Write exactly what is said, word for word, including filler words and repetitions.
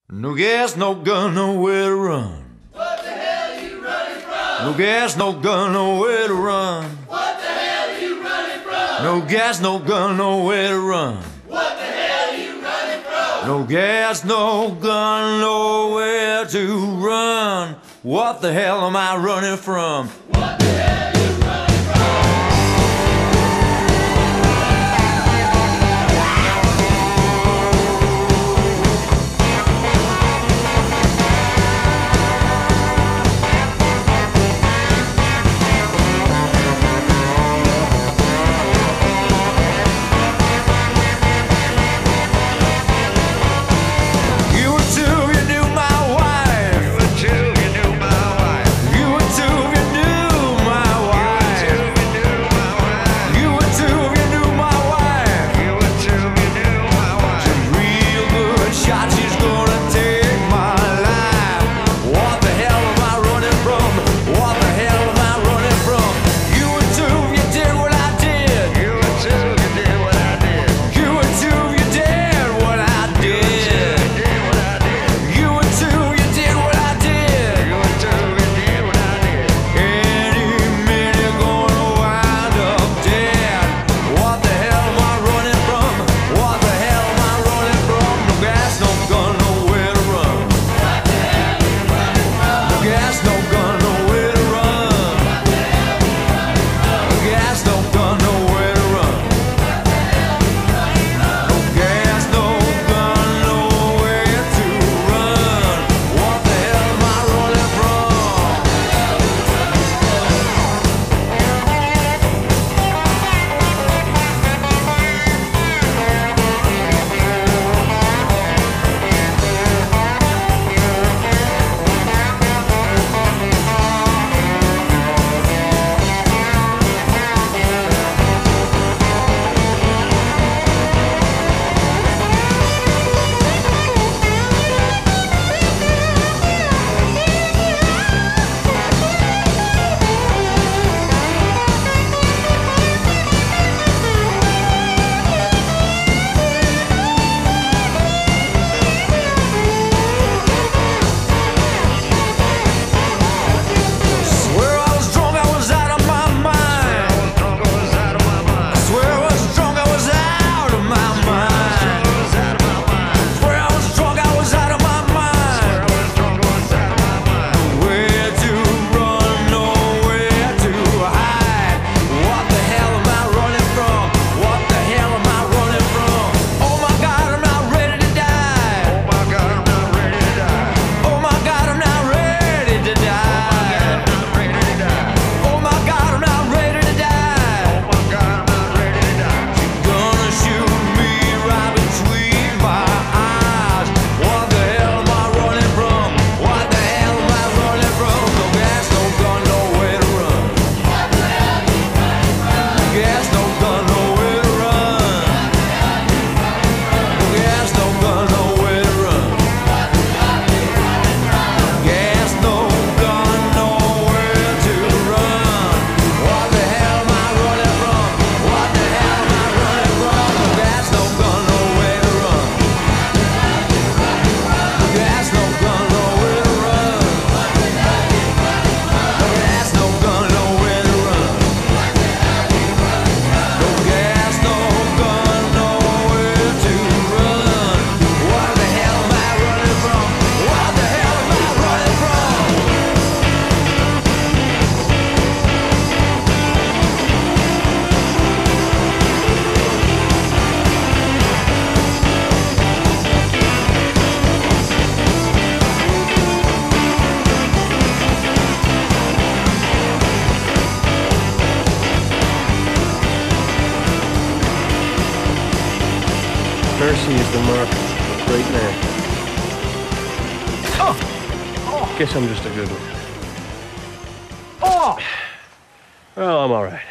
No gas, no gun, nowhere to run. What the hell are you running from? No gas, no gun, nowhere to run. What the hell are you running from? No gas, no gun, nowhere to run. What the hell are you running from? No gas, no gun, nowhere to run. What the hell am I running from? What the hell are you running from? Percy is the mark of a great man. Oh! Oh! Guess I'm just a good one. Oh! Well, I'm all right.